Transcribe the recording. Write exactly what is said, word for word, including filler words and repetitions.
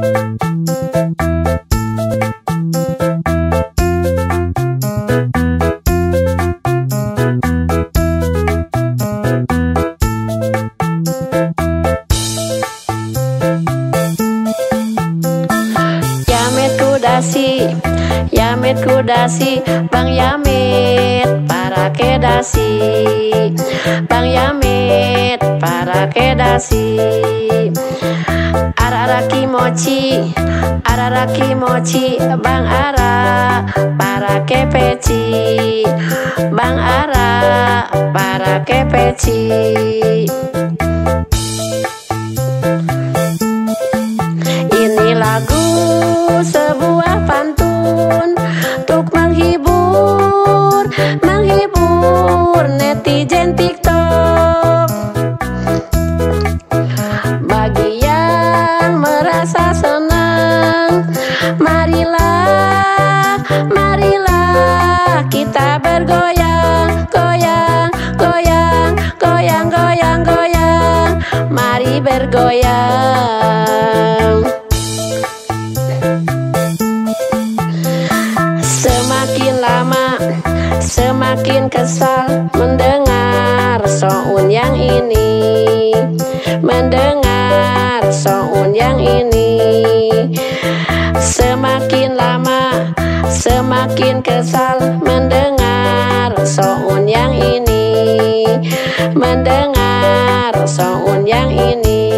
Yamit kudasi, Bang Yamit para kedasi, Bang Yamit para kedasi. Ara-ara kimochi, ara-ara kimochi, Bang Ara para kepeci, Bang Ara para kepeci. Ini lagu sebuah pantun untuk menghibur, menghibur netizen TikTok. Bagi yang merasa senang, marilah, marilah kita bergoyang, goyang, goyang, goyang, goyang, goyang. Mari bergoyang. Semakin lama, semakin kesal mendengar sound yang ini, mendengar sound yang ini. Semakin lama, semakin kesal mendengar sound yang ini, mendengar sound yang ini.